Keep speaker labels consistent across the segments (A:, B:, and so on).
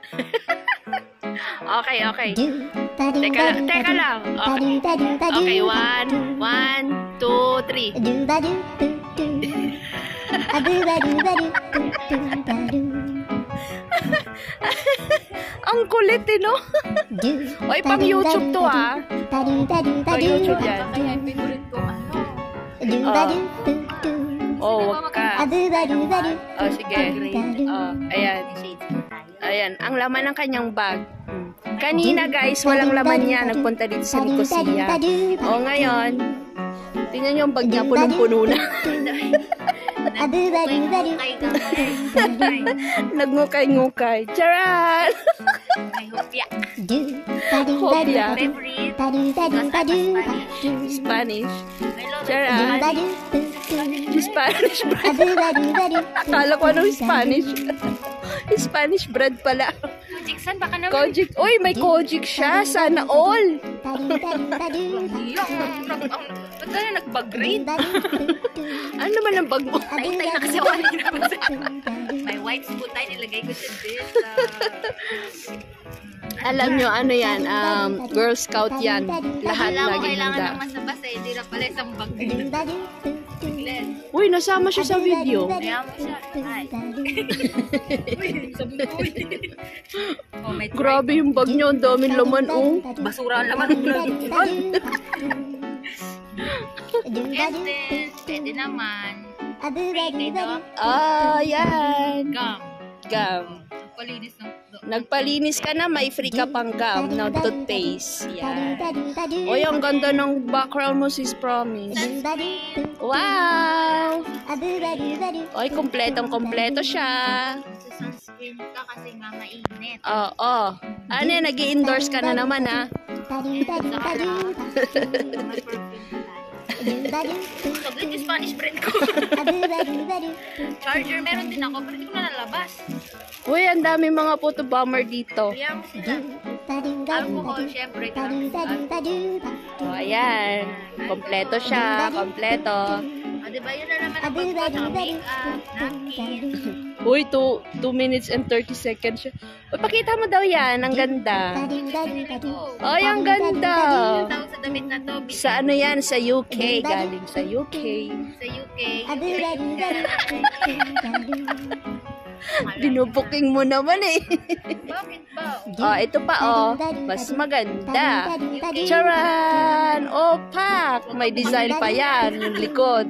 A: Okay, okay. Teka lang. Okay. Okay, 1, 2, 3. Ang kulit eh, no? Oy, pang YouTube to ah. Pang YouTube yan.
B: Kaya pinulit ko
A: Wag ka. Sige. Ayan. Ayan, ang laman ng kanyang bag. Kanina guys, walang laman niya. Nagpunta dito sa Nicosia. Ngayon, tingnan niyo yung bag niya, punong-puno na. Nagngukay-ngukay. Charan! Hopya. Spanish. Charan. Spanish bread. Akala ko anong Spanish. Spanish bread pala.
B: Kojiksan, baka naman.
A: Kojik. Uy, may kojik siya. Sana all.
B: Ba't na nag-bag-grade?
A: Ano naman ang bag mo?
B: Tay-tay na kasi ako kanina. May white spoon tayo, nilagay ko sa this.
A: Alam nyo, ano yan? Girl Scout yan. Lahat lagi
B: kailangan
A: handa.
B: ng masabas eh. Hindi na pala isang bag.
A: Uy, nasama siya sa video.
B: Kaya mo siya. Ay. Sabi ko.
A: Grabe yung bag niya. Ang daming laman, oh.
B: Basura ang laman. Pwede naman. Ready, no?
A: Yan.
B: Gum.
A: Gum.
B: Palinis ng
A: Nagpalinis ka na, may free ka pang gum na toothpaste. Yan. Uy, ang ganda ng background mo, sis, promise. Wow! Uy, kompletong-kompleto siya.
B: sunscreen ka kasi nga mainit.
A: Oo. Ano yan, nag-i-endorse ka na naman, ha?
B: Sobrang yung Spanish bread ko. Charger meron din ako, pero hindi ko na nalabas.
A: Uy, ang dami mga photo bomber dito.
B: Kaya mo sila. Alcohol, syempre.
A: Ayan. Kompleto siya. Kompleto.
B: Diba yun na naman ang pagkakang make-up, napkin.
A: Uy, 2 minutes and 30 seconds siya. Uy, pakita mo daw yan. Ang ganda. Uy, ang ganda.
B: Tawag sa damit na to.
A: Sa ano yan? Sa UK. Galing sa UK.
B: Sa UK.
A: Binubuking mo naman eh.
B: Bakit ba?
A: Ito pa mas maganda. Charan! Pak! May design pa yan. Yung likod.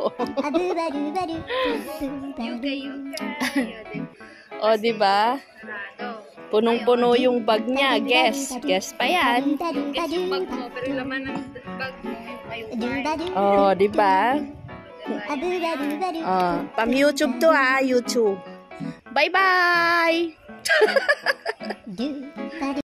A: Diba? Punong-puno yung bag niya. Guess pa yan.
B: Guess yung bag mo, pero laman ng bag mo.
A: Diba? Pang YouTube to ha. YouTube. Bye-bye!